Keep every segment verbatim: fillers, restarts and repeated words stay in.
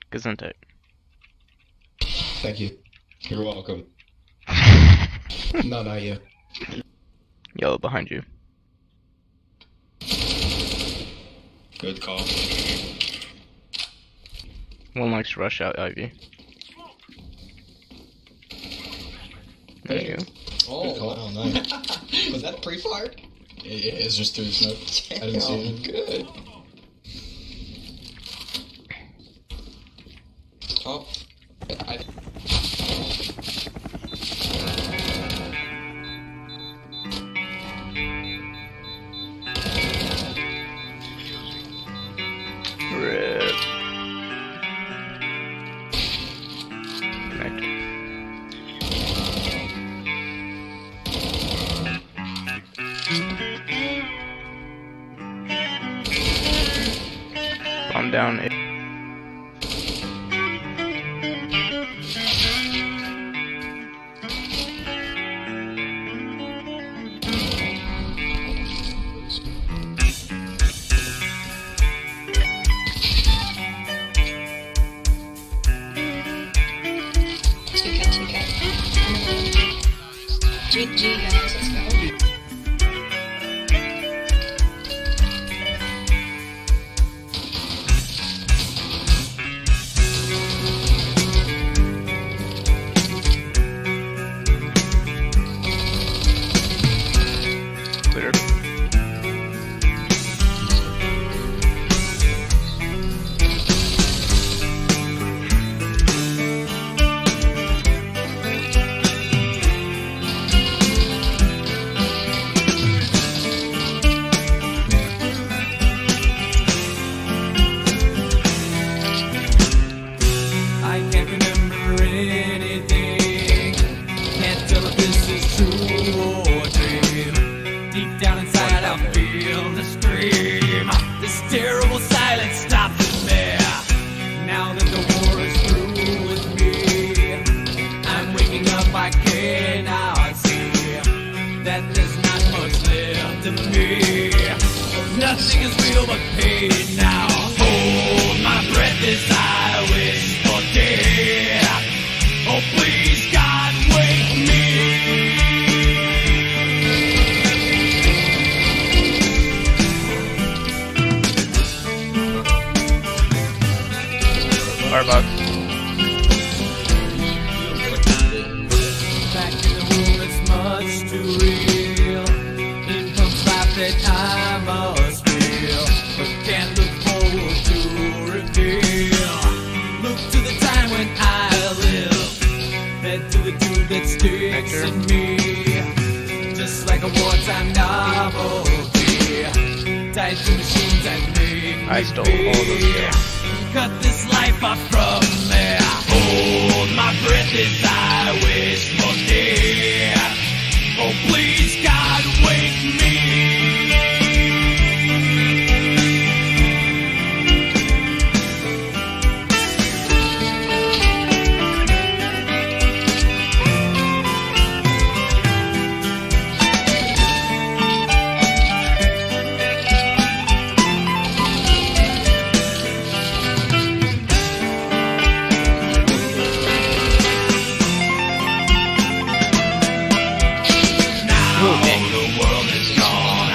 Gesundheit. Thank you. You're welcome. No, not you. Yellow behind you. Good call. One likes to rush out Ivy. There you go. Oh, wow, nice. Was that pre-fired? Yeah, yeah, it's just through the smoke. I didn't see it. Good. Oh. I... Rip. Connect. Bomb down. G G guys, let's go. Clear. I can't remember anything. Can't tell if this is true or dream. Deep down inside I feel the scream. This terrible silence stops me. Now that the war is through with me, I'm waking up, I cannot see that there's not much left of me. Nothing is real but pain now. Hold my breath as I wish for death. Oh please God, wake me. Firebox. Back in the room, it's much too real. In comes life that I must feel, but can't look forward to reveal. Look to the time when I live, head to the tube that sticks in me, just like a wartime novelty, tied to machines that make me I stole all those kills. Cut this life off from me. Hold my breath as I wish for death. Oh please God, wake me. Now the world is gone.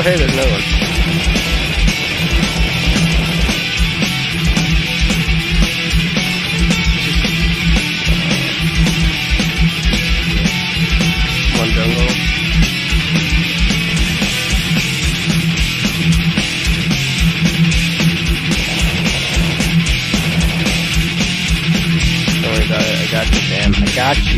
Oh, hey, there's another one. One jungle. Don't worry about it. I got you, Sam. I got you.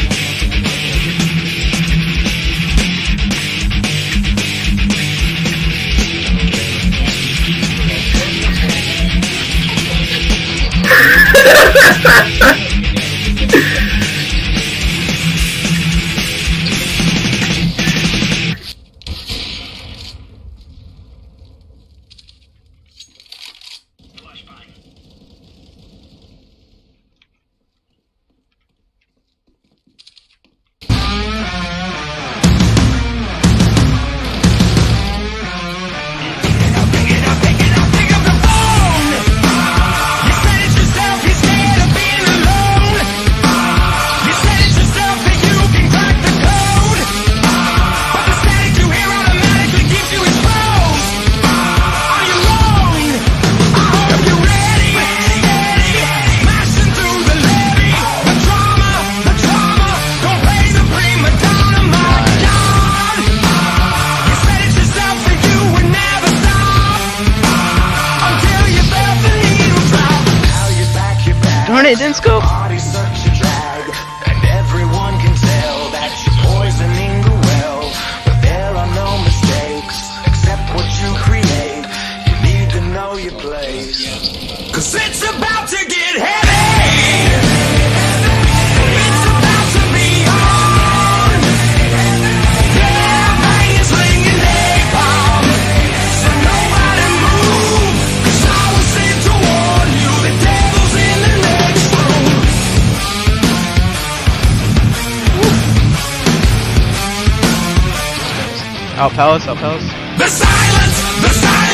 Darn it, didn't scope. Body's such a drag, and everyone can tell that you're poisoning the well. But there are no mistakes, except what you create. You need to know your place, cause it's about to get heavy. It's about to be on. Yeah, banging, slinging napalm. So nobody move, cause I was sent to warn you. The devil's in the next room. Out palace, out palace. The silence, the silence.